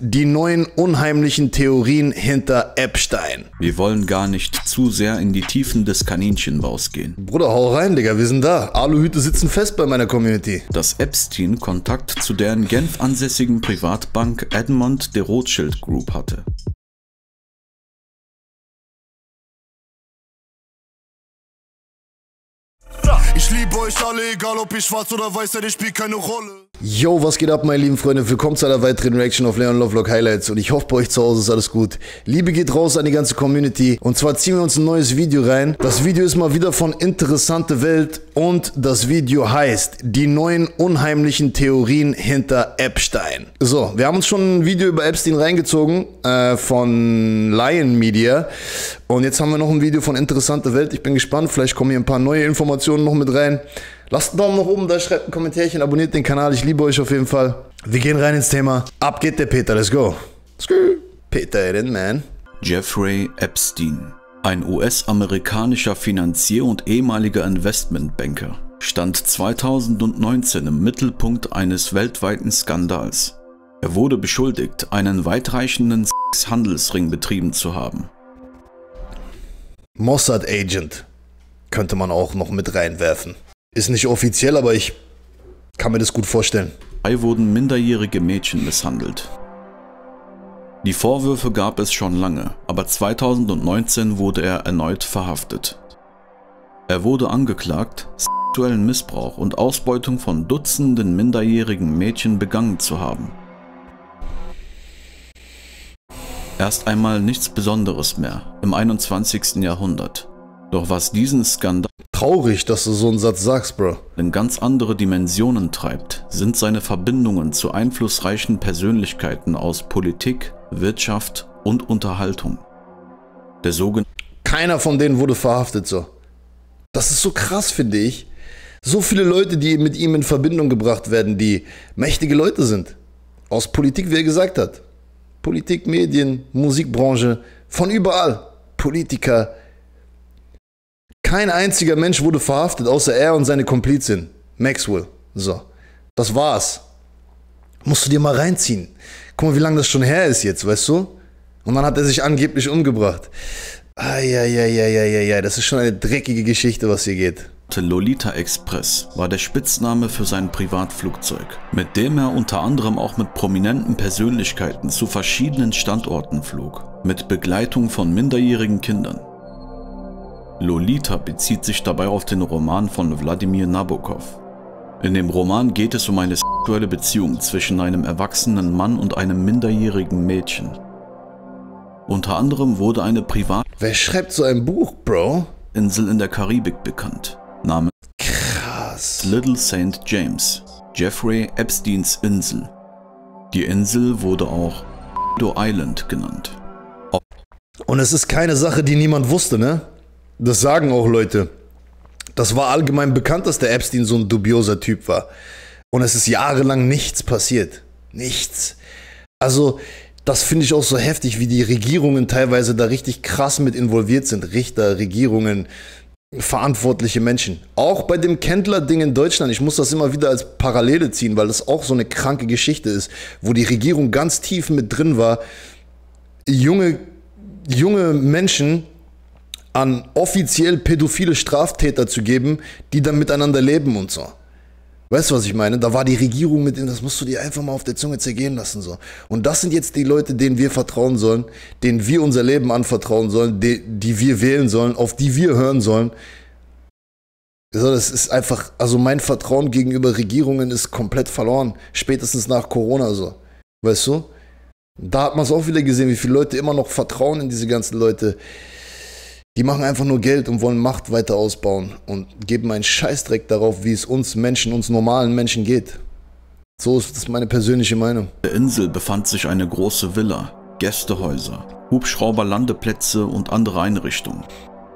die neuen unheimlichen Theorien hinter Epstein. Wir wollen gar nicht zu sehr in die Tiefen des Kaninchenbaus gehen. Bruder, hau rein, Digga, wir sind da. Aluhüte sitzen fest bei meiner Community. Dass Epstein Kontakt zu der in Genf ansässigen Privatbank Edmond de Rothschild Group hatte. Ich liebe euch alle, egal ob ich schwarz oder weiß, denn ich spiele keine Rolle. Yo, was geht ab, meine lieben Freunde? Willkommen zu einer weiteren Reaction auf Leon Lovelock Highlights und ich hoffe, bei euch zu Hause ist alles gut. Liebe geht raus an die ganze Community und zwar ziehen wir uns ein neues Video rein. Das Video ist mal wieder von Interessante Welt und das Video heißt die neuen unheimlichen Theorien hinter Epstein. So, wir haben uns schon ein Video über Epstein reingezogen von Lion Media und jetzt haben wir noch ein Video von Interessante Welt. Ich bin gespannt, vielleicht kommen hier ein paar neue Informationen noch mit rein. Lasst einen Daumen nach oben da, schreibt ein Kommentärchen, abonniert den Kanal, ich liebe euch auf jeden Fall. Wir gehen rein ins Thema. Ab geht der Peter, let's go. Peter, man. Jeffrey Epstein, ein US-amerikanischer Finanzier und ehemaliger Investmentbanker, stand 2019 im Mittelpunkt eines weltweiten Skandals. Er wurde beschuldigt, einen weitreichenden Handelsring betrieben zu haben. Mossad Agent könnte man auch noch mit reinwerfen. Ist nicht offiziell, aber ich kann mir das gut vorstellen. Dabei wurden minderjährige Mädchen misshandelt. Die Vorwürfe gab es schon lange, aber 2019 wurde er erneut verhaftet. Er wurde angeklagt, sexuellen Missbrauch und Ausbeutung von Dutzenden minderjährigen Mädchen begangen zu haben. Erst einmal nichts Besonderes mehr im 21. Jahrhundert. Doch was diesen Skandal Traurig, dass du so einen Satz sagst, Bro. in ganz andere Dimensionen treibt, sind seine Verbindungen zu einflussreichen Persönlichkeiten aus Politik, Wirtschaft und Unterhaltung. Der sogenannte Keiner von denen wurde verhaftet, so. Das ist so krass, finde ich. So viele Leute, die mit ihm in Verbindung gebracht werden, die mächtige Leute sind. Aus Politik, wie er gesagt hat. Politik, Medien, Musikbranche, von überall. Politiker. Kein einziger Mensch wurde verhaftet, außer er und seine Komplizin, Maxwell. So, das war's. Musst du dir mal reinziehen. Guck mal, wie lange das schon her ist jetzt, weißt du? Und dann hat er sich angeblich umgebracht. Eieieiei, das ist schon eine dreckige Geschichte, was hier geht. Lolita Express war der Spitzname für sein Privatflugzeug, mit dem er unter anderem auch mit prominenten Persönlichkeiten zu verschiedenen Standorten flog, mit Begleitung von minderjährigen Kindern. Lolita bezieht sich dabei auf den Roman von Wladimir Nabokov. In dem Roman geht es um eine sexuelle Beziehung zwischen einem erwachsenen Mann und einem minderjährigen Mädchen. Unter anderem wurde eine Wer schreibt so ein Buch, Bro? Privatinsel in der Karibik bekannt, namens Krass. Little St. James, Jeffrey Epsteins Insel. Die Insel wurde auch Island genannt. Und es ist keine Sache, die niemand wusste, ne? Das sagen auch Leute. Das war allgemein bekannt, dass der Epstein so ein dubioser Typ war. Und es ist jahrelang nichts passiert. Nichts. Also, das finde ich auch so heftig, wie die Regierungen teilweise da richtig krass mit involviert sind. Richter, Regierungen, verantwortliche Menschen. Auch bei dem Kendler-Ding in Deutschland. Ich muss das immer wieder als Parallele ziehen, weil das auch so eine kranke Geschichte ist, wo die Regierung ganz tief mit drin war. Junge Menschen an offiziell pädophile Straftäter zu geben, die dann miteinander leben und so. Weißt du, was ich meine? Da war die Regierung mit, das musst du dir einfach mal auf der Zunge zergehen lassen, so. Und das sind jetzt die Leute, denen wir vertrauen sollen, denen wir unser Leben anvertrauen sollen, die wir wählen sollen, auf die wir hören sollen. So, das ist einfach, also mein Vertrauen gegenüber Regierungen ist komplett verloren, spätestens nach Corona, so. Weißt du? Da hat man es auch wieder gesehen, wie viele Leute immer noch vertrauen in diese ganzen Leute. Die machen einfach nur Geld und wollen Macht weiter ausbauen und geben einen Scheißdreck darauf, wie es uns Menschen, uns normalen Menschen geht. So ist das meine persönliche Meinung. Auf der Insel befand sich eine große Villa, Gästehäuser, Hubschrauberlandeplätze und andere Einrichtungen.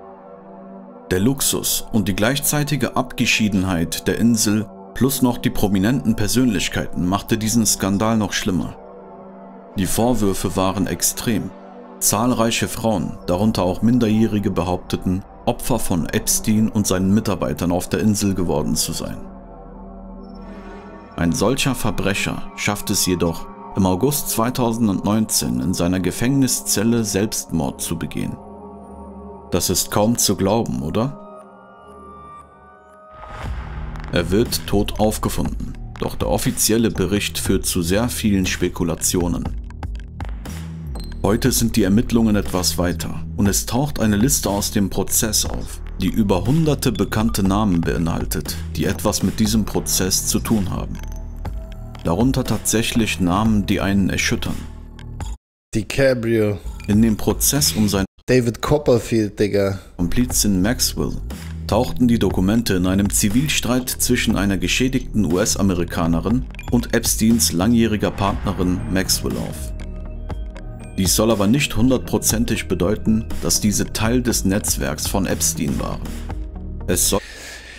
Der Luxus und die gleichzeitige Abgeschiedenheit der Insel plus noch die prominenten Persönlichkeiten machte diesen Skandal noch schlimmer. Die Vorwürfe waren extrem. Zahlreiche Frauen, darunter auch Minderjährige, behaupteten, Opfer von Epstein und seinen Mitarbeitern auf der Insel geworden zu sein. Ein solcher Verbrecher schafft es jedoch, im August 2019 in seiner Gefängniszelle Selbstmord zu begehen. Das ist kaum zu glauben, oder? Er wird tot aufgefunden, doch der offizielle Bericht führt zu sehr vielen Spekulationen. Heute sind die Ermittlungen etwas weiter und es taucht eine Liste aus dem Prozess auf, die über hunderte bekannte Namen beinhaltet, die etwas mit diesem Prozess zu tun haben. Darunter tatsächlich Namen, die einen erschüttern. DiCaprio. In dem Prozess um seinen David Copperfield, Digga. Komplizin Maxwell tauchten die Dokumente in einem Zivilstreit zwischen einer geschädigten US-Amerikanerin und Epsteins langjähriger Partnerin Maxwell auf. Dies soll aber nicht hundertprozentig bedeuten, dass diese Teil des Netzwerks von Epstein waren. Es soll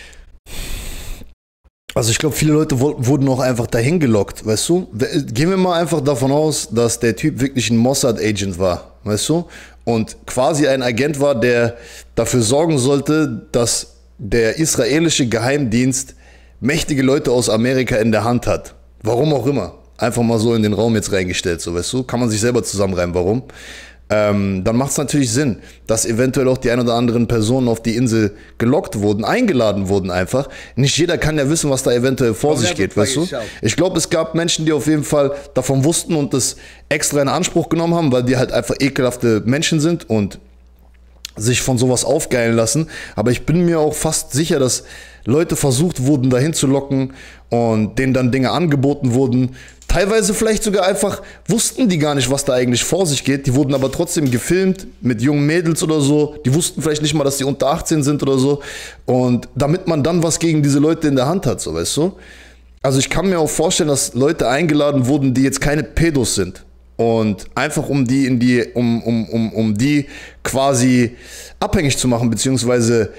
Also ich glaube, viele Leute wurden auch einfach dahin gelockt, weißt du? Gehen wir mal einfach davon aus, dass der Typ wirklich ein Mossad-Agent war, weißt du? Und quasi ein Agent war, der dafür sorgen sollte, dass der israelische Geheimdienst mächtige Leute aus Amerika in der Hand hat. Warum auch immer. Einfach mal so in den Raum jetzt reingestellt, so, weißt du? Kann man sich selber zusammenreimen, warum? Dann macht es natürlich Sinn, dass eventuell auch die ein oder anderen Personen auf die Insel gelockt wurden, eingeladen wurden einfach. Nicht jeder kann ja wissen, was da eventuell vor sich geht, weißt du? Ich glaube, es gab Menschen, die auf jeden Fall davon wussten und das extra in Anspruch genommen haben, weil die halt einfach ekelhafte Menschen sind und sich von sowas aufgeilen lassen. Aber ich bin mir auch fast sicher, dass Leute versucht wurden, dahin zu locken und denen dann Dinge angeboten wurden. Teilweise vielleicht sogar einfach wussten die gar nicht, was da eigentlich vor sich geht. Die wurden aber trotzdem gefilmt mit jungen Mädels oder so. Die wussten vielleicht nicht mal, dass die unter 18 sind oder so. Und damit man dann was gegen diese Leute in der Hand hat, so, weißt du? Also ich kann mir auch vorstellen, dass Leute eingeladen wurden, die jetzt keine Pedos sind. Und einfach um die quasi abhängig zu machen, beziehungsweise,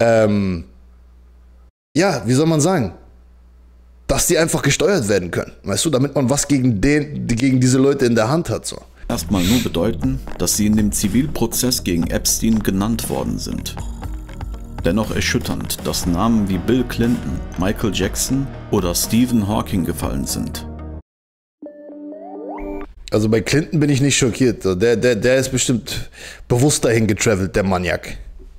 ja, wie soll man sagen? Dass die einfach gesteuert werden können, weißt du, damit man was gegen diese Leute in der Hand hat, so. Erstmal nur bedeuten, dass sie in dem Zivilprozess gegen Epstein genannt worden sind. Dennoch erschütternd, dass Namen wie Bill Clinton, Michael Jackson oder Stephen Hawking gefallen sind. Also bei Clinton bin ich nicht schockiert, der ist bestimmt bewusst dahin getravelt, der Maniak.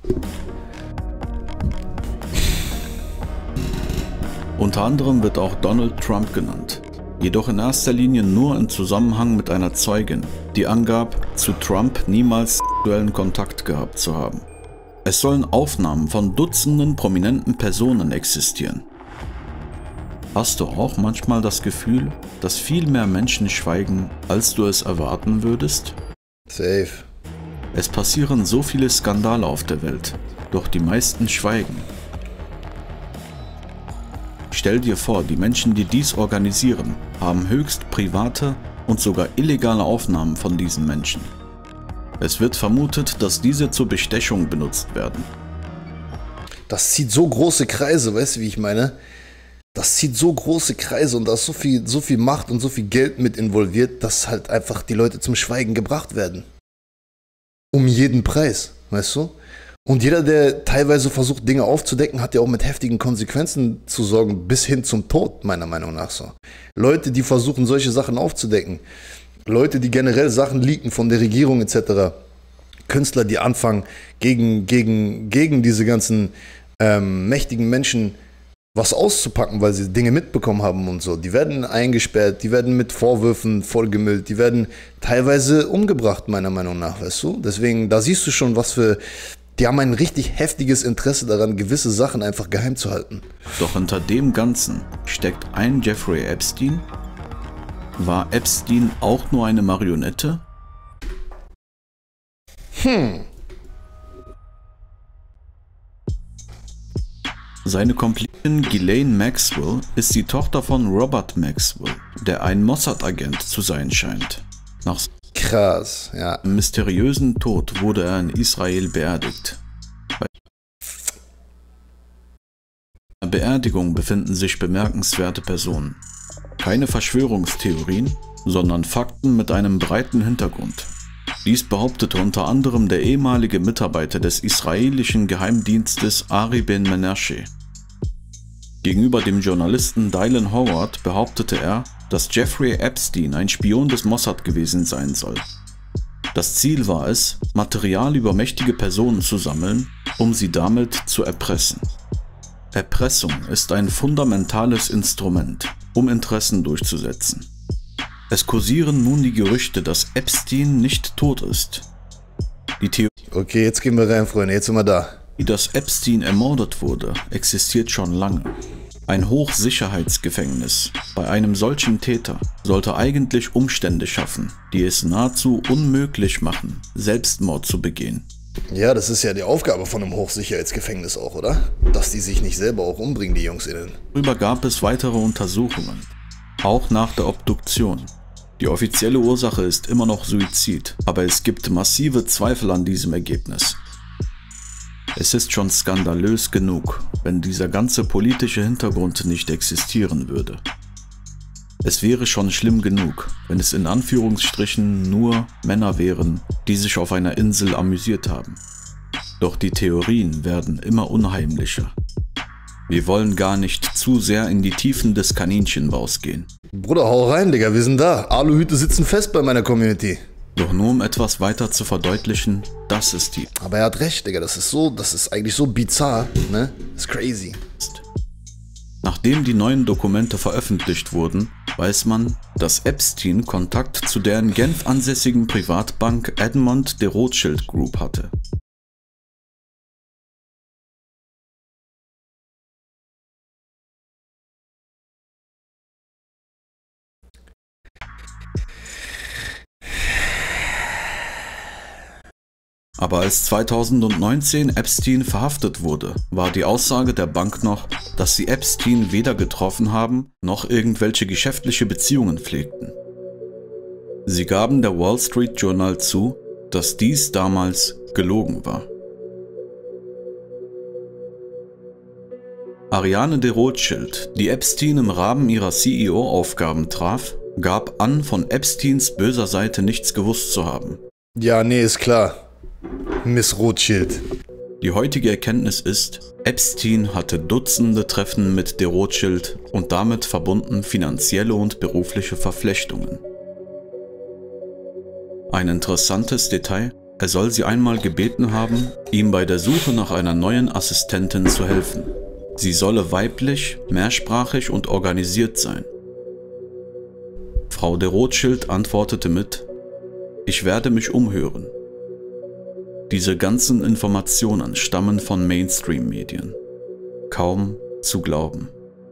Unter anderem wird auch Donald Trump genannt, jedoch in erster Linie nur im Zusammenhang mit einer Zeugin, die angab, zu Trump niemals sexuellen Kontakt gehabt zu haben. Es sollen Aufnahmen von Dutzenden prominenten Personen existieren. Hast du auch manchmal das Gefühl, dass viel mehr Menschen schweigen, als du es erwarten würdest? Safe. Es passieren so viele Skandale auf der Welt, doch die meisten schweigen. Stell dir vor, die Menschen, die dies organisieren, haben höchst private und sogar illegale Aufnahmen von diesen Menschen. Es wird vermutet, dass diese zur Bestechung benutzt werden. Das zieht so große Kreise, weißt du, wie ich meine? Das zieht so große Kreise und da ist so viel Macht und so viel Geld mit involviert, dass halt einfach die Leute zum Schweigen gebracht werden. Um jeden Preis, weißt du? Und jeder, der teilweise versucht, Dinge aufzudecken, hat ja auch mit heftigen Konsequenzen zu sorgen, bis hin zum Tod, meiner Meinung nach so. Leute, die versuchen, solche Sachen aufzudecken, Leute, die generell Sachen leaken von der Regierung etc., Künstler, die anfangen, gegen diese ganzen mächtigen Menschen was auszupacken, weil sie Dinge mitbekommen haben und so. Die werden eingesperrt, die werden mit Vorwürfen vollgemüllt, die werden teilweise umgebracht, meiner Meinung nach, weißt du? Deswegen, da siehst du schon, die haben ein richtig heftiges Interesse daran, gewisse Sachen einfach geheim zu halten. Doch hinter dem Ganzen steckt ein Jeffrey Epstein? War Epstein auch nur eine Marionette? Seine Komplizin Ghislaine Maxwell ist die Tochter von Robert Maxwell, der ein Mossad-Agent zu sein scheint. Nach Krass, ja. seinem mysteriösen Tod wurde er in Israel beerdigt. Bei der Beerdigung befinden sich bemerkenswerte Personen. Keine Verschwörungstheorien, sondern Fakten mit einem breiten Hintergrund. Dies behauptete unter anderem der ehemalige Mitarbeiter des israelischen Geheimdienstes Ari Ben Menashe. Gegenüber dem Journalisten Dylan Howard behauptete er, dass Jeffrey Epstein ein Spion des Mossad gewesen sein soll. Das Ziel war es, Material über mächtige Personen zu sammeln, um sie damit zu erpressen. Erpressung ist ein fundamentales Instrument, um Interessen durchzusetzen. Es kursieren nun die Gerüchte, dass Epstein nicht tot ist. Die Theorie, Okay, jetzt gehen wir rein, Freunde, jetzt sind wir da. dass Epstein ermordet wurde, existiert schon lange. Ein Hochsicherheitsgefängnis bei einem solchen Täter sollte eigentlich Umstände schaffen, die es nahezu unmöglich machen, Selbstmord zu begehen. Ja, das ist ja die Aufgabe von einem Hochsicherheitsgefängnis auch, oder? Dass die sich nicht selber auch umbringen, die JungsInnen. Darüber gab es weitere Untersuchungen, auch nach der Obduktion. Die offizielle Ursache ist immer noch Suizid, aber es gibt massive Zweifel an diesem Ergebnis. Es ist schon skandalös genug, wenn dieser ganze politische Hintergrund nicht existieren würde. Es wäre schon schlimm genug, wenn es in Anführungsstrichen nur Männer wären, die sich auf einer Insel amüsiert haben. Doch die Theorien werden immer unheimlicher. Wir wollen gar nicht zu sehr in die Tiefen des Kaninchenbaus gehen. Bruder, hau rein, Digga, wir sind da. Aluhüte sitzen fest bei meiner Community. Doch nur um etwas weiter zu verdeutlichen, das ist die Aber er hat recht, Digga, das ist eigentlich so bizarr, ne? Das ist crazy. Nachdem die neuen Dokumente veröffentlicht wurden, weiß man, dass Epstein Kontakt zu der in Genf ansässigen Privatbank Edmond de Rothschild Group hatte. Aber als 2019 Epstein verhaftet wurde, war die Aussage der Bank noch, dass sie Epstein weder getroffen haben, noch irgendwelche geschäftliche Beziehungen pflegten. Sie gaben der Wall Street Journal zu, dass dies damals gelogen war. Ariane de Rothschild, die Epstein im Rahmen ihrer CEO-Aufgaben traf, gab an, von Epsteins böser Seite nichts gewusst zu haben. Ja, nee, ist klar. Miss Rothschild. Die heutige Erkenntnis ist, Epstein hatte Dutzende Treffen mit de Rothschild und damit verbunden finanzielle und berufliche Verflechtungen. Ein interessantes Detail, er soll sie einmal gebeten haben, ihm bei der Suche nach einer neuen Assistentin zu helfen. Sie solle weiblich, mehrsprachig und organisiert sein. Frau de Rothschild antwortete mit: Ich werde mich umhören. Diese ganzen Informationen stammen von Mainstream-Medien. Kaum zu glauben.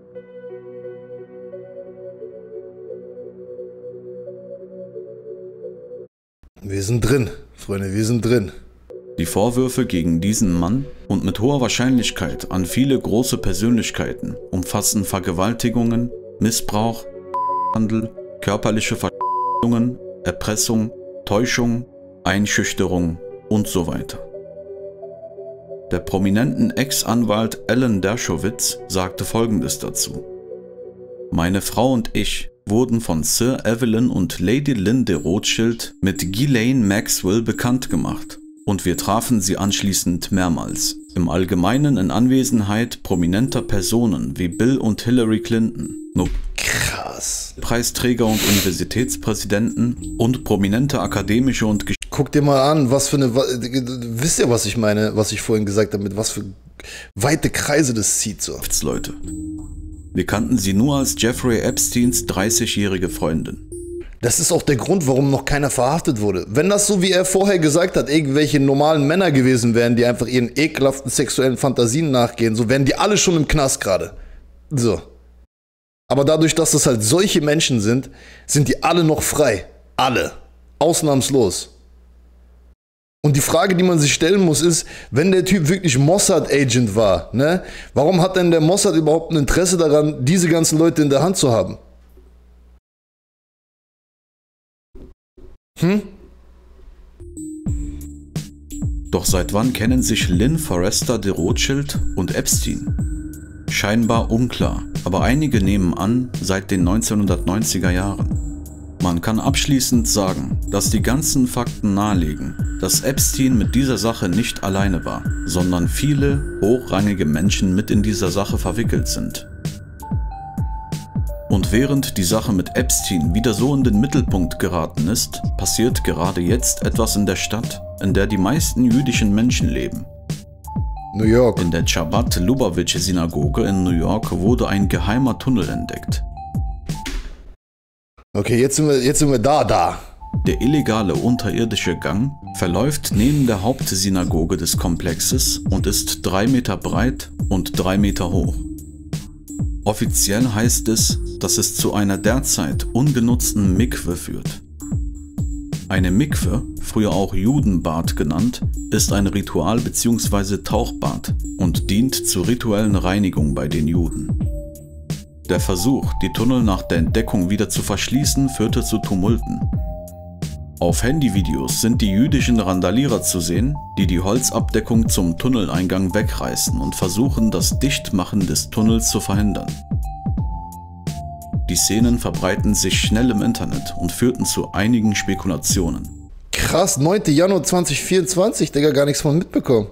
Wir sind drin, Freunde, wir sind drin. Die Vorwürfe gegen diesen Mann und mit hoher Wahrscheinlichkeit an viele große Persönlichkeiten umfassen Vergewaltigungen, Missbrauch, Handel, körperliche Verletzungen, Erpressung, Täuschung, Einschüchterung und so weiter. Der prominenten Ex-Anwalt Alan Dershowitz sagte Folgendes dazu: Meine Frau und ich wurden von Sir Evelyn und Lady Lynn de Rothschild mit Ghislaine Maxwell bekannt gemacht und wir trafen sie anschließend mehrmals, im Allgemeinen in Anwesenheit prominenter Personen wie Bill und Hillary Clinton, Krass. Preisträger und Universitätspräsidenten und prominente akademische und Guck dir mal an, was für eine, wisst ihr, was ich meine, was ich vorhin gesagt habe, mit was für weite Kreise das zieht so. Geschäftsleute. Wir kannten sie nur als Jeffrey Epsteins 30-jährige Freundin. Das ist auch der Grund, warum noch keiner verhaftet wurde. Wenn das so, wie er vorher gesagt hat, irgendwelche normalen Männer gewesen wären, die einfach ihren ekelhaften sexuellen Fantasien nachgehen, so wären die alle schon im Knast gerade. So. Aber dadurch, dass das halt solche Menschen sind, sind die alle noch frei. Alle. Ausnahmslos. Und die Frage, die man sich stellen muss, ist, wenn der Typ wirklich Mossad-Agent war, ne, warum hat denn der Mossad überhaupt ein Interesse daran, diese ganzen Leute in der Hand zu haben? Doch seit wann kennen sich Lynn Forrester de Rothschild und Epstein? Scheinbar unklar, aber einige nehmen an, seit den 1990er Jahren. Man kann abschließend sagen, dass die ganzen Fakten nahelegen, dass Epstein mit dieser Sache nicht alleine war, sondern viele hochrangige Menschen mit in dieser Sache verwickelt sind. Und während die Sache mit Epstein wieder so in den Mittelpunkt geraten ist, passiert gerade jetzt etwas in der Stadt, in der die meisten jüdischen Menschen leben. New York. In der Chabad-Lubavitch-Synagoge in New York wurde ein geheimer Tunnel entdeckt. Okay, jetzt sind wir da. Der illegale unterirdische Gang verläuft neben der Hauptsynagoge des Komplexes und ist 3 Meter breit und 3 Meter hoch. Offiziell heißt es, dass es zu einer derzeit ungenutzten Mikwe führt. Eine Mikwe, früher auch Judenbad genannt, ist ein Ritual- bzw. Tauchbad und dient zur rituellen Reinigung bei den Juden. Der Versuch, die Tunnel nach der Entdeckung wieder zu verschließen, führte zu Tumulten. Auf Handyvideos sind die jüdischen Randalierer zu sehen, die die Holzabdeckung zum Tunneleingang wegreißen und versuchen, das Dichtmachen des Tunnels zu verhindern. Die Szenen verbreiten sich schnell im Internet und führten zu einigen Spekulationen. Krass, 9. Januar 2024, Digga, gar nichts von mitbekommen.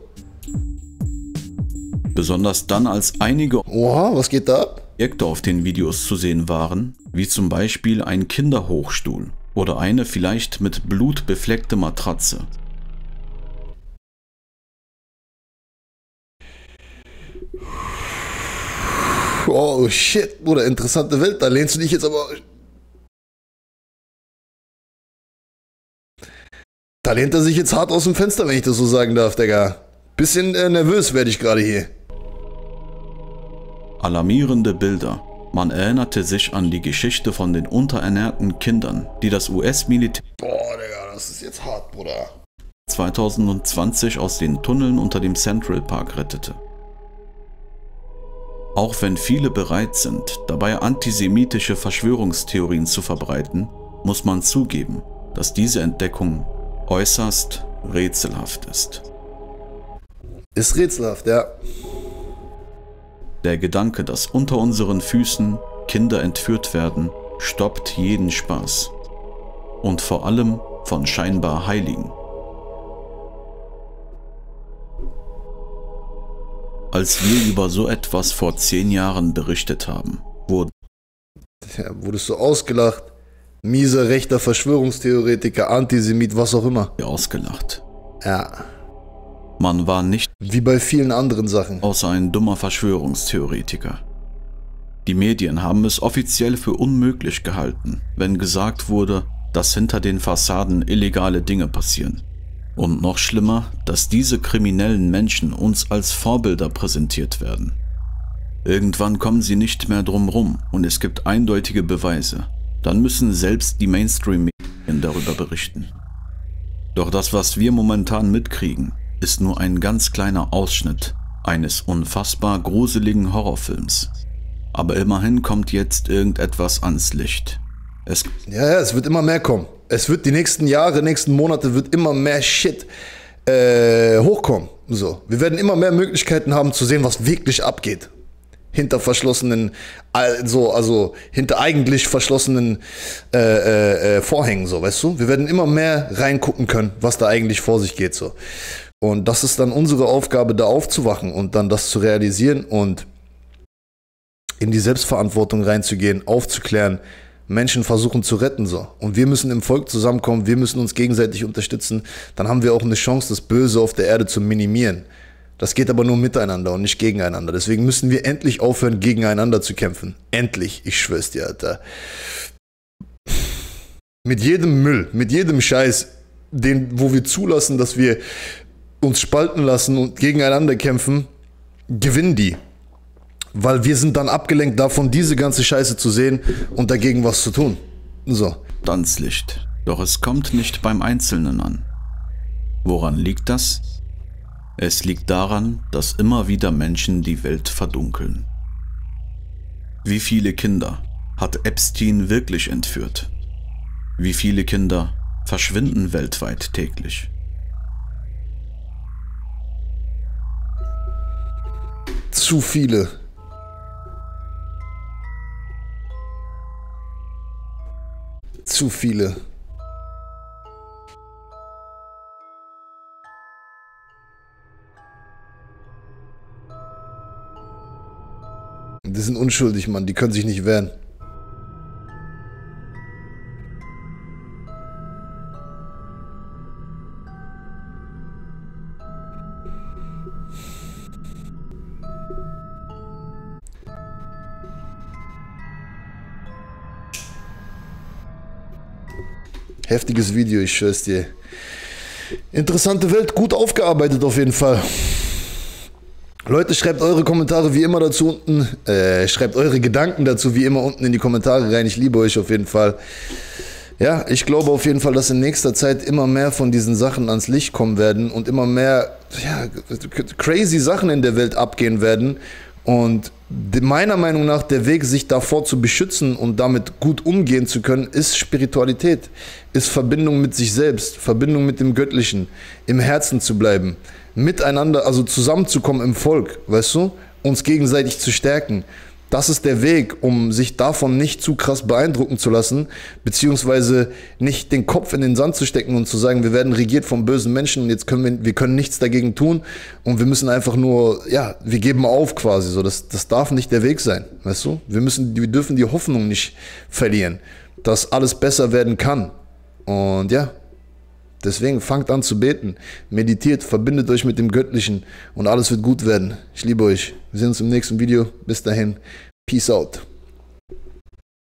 Besonders dann, als einige Oha, was geht da ab? Objekte auf den Videos zu sehen waren, wie zum Beispiel ein Kinderhochstuhl oder eine vielleicht mit Blut befleckte Matratze. Oh shit, Bruder, interessante Welt, da lehnst du dich jetzt aber... Da lehnt er sich jetzt hart aus dem Fenster, wenn ich das so sagen darf, Digga. Bisschen nervös werde ich gerade hier. Alarmierende Bilder. Man erinnerte sich an die Geschichte von den unterernährten Kindern, die das US-Militär Boah, Digga, das ist jetzt hart, Bruder. 2020 aus den Tunneln unter dem Central Park rettete. Auch wenn viele bereit sind, dabei antisemitische Verschwörungstheorien zu verbreiten, muss man zugeben, dass diese Entdeckung äußerst rätselhaft ist. Ist rätselhaft, ja. Der Gedanke, dass unter unseren Füßen Kinder entführt werden, stoppt jeden Spaß. Und vor allem von scheinbar Heiligen. Als wir über so etwas vor 10 Jahren berichtet haben, wurdest du ausgelacht. Mieser, rechter Verschwörungstheoretiker, Antisemit, was auch immer. ausgelacht. Ja. Man war nicht Wie bei vielen anderen Sachen. außer ein dummer Verschwörungstheoretiker. Die Medien haben es offiziell für unmöglich gehalten, wenn gesagt wurde, dass hinter den Fassaden illegale Dinge passieren. Und noch schlimmer, dass diese kriminellen Menschen uns als Vorbilder präsentiert werden. Irgendwann kommen sie nicht mehr drum rum und es gibt eindeutige Beweise. Dann müssen selbst die Mainstream-Medien darüber berichten. Doch das, was wir momentan mitkriegen, ist nur ein ganz kleiner Ausschnitt eines unfassbar gruseligen Horrorfilms. Aber immerhin kommt jetzt irgendetwas ans Licht. Ja, es wird immer mehr kommen. Es wird die nächsten Jahre, nächsten Monate wird immer mehr Shit hochkommen. So. Wir werden immer mehr Möglichkeiten haben zu sehen, was wirklich abgeht. Hinter verschlossenen, also hinter eigentlich verschlossenen Vorhängen, so, weißt du? Wir werden immer mehr reingucken können, was da eigentlich vor sich geht, so. Und das ist dann unsere Aufgabe, da aufzuwachen und dann das zu realisieren und in die Selbstverantwortung reinzugehen, aufzuklären, Menschen versuchen zu retten, so. Und wir müssen im Volk zusammenkommen, wir müssen uns gegenseitig unterstützen, dann haben wir auch eine Chance, das Böse auf der Erde zu minimieren. Das geht aber nur miteinander und nicht gegeneinander. Deswegen müssen wir endlich aufhören, gegeneinander zu kämpfen. Endlich, ich schwör's dir, Alter. Mit jedem Müll, mit jedem Scheiß, wo wir zulassen, dass wir uns spalten lassen und gegeneinander kämpfen, gewinnen die. Weil wir sind dann abgelenkt davon, diese ganze Scheiße zu sehen und dagegen was zu tun. So. ans Licht. Doch es kommt nicht beim Einzelnen an. Woran liegt das? Es liegt daran, dass immer wieder Menschen die Welt verdunkeln. Wie viele Kinder hat Epstein wirklich entführt? Wie viele Kinder verschwinden weltweit täglich? Zu viele. Zu viele. Die sind unschuldig, Mann. Die können sich nicht wehren. Heftiges Video, ich schwör's dir. Interessante Welt, gut aufgearbeitet auf jeden Fall. Leute, schreibt eure Kommentare wie immer dazu unten. Schreibt eure Gedanken dazu wie immer unten in die Kommentare rein. Ich liebe euch auf jeden Fall. Ja, ich glaube auf jeden Fall, dass in nächster Zeit immer mehr von diesen Sachen ans Licht kommen werden und immer mehr crazy Sachen in der Welt abgehen werden. Und meiner Meinung nach der Weg, sich davor zu beschützen und damit gut umgehen zu können, ist Spiritualität, ist Verbindung mit sich selbst, Verbindung mit dem Göttlichen, im Herzen zu bleiben, miteinander, also zusammenzukommen im Volk, weißt du, uns gegenseitig zu stärken. Das ist der Weg, um sich davon nicht zu krass beeindrucken zu lassen, beziehungsweise nicht den Kopf in den Sand zu stecken und zu sagen, wir werden regiert von bösen Menschen und jetzt wir können nichts dagegen tun und wir müssen einfach nur, ja, wir geben auf quasi, so, das darf nicht der Weg sein, weißt du? Wir dürfen die Hoffnung nicht verlieren, dass alles besser werden kann. Und ja, deswegen fangt an zu beten, meditiert, verbindet euch mit dem Göttlichen und alles wird gut werden. Ich liebe euch. Wir sehen uns im nächsten Video. Bis dahin. Peace out.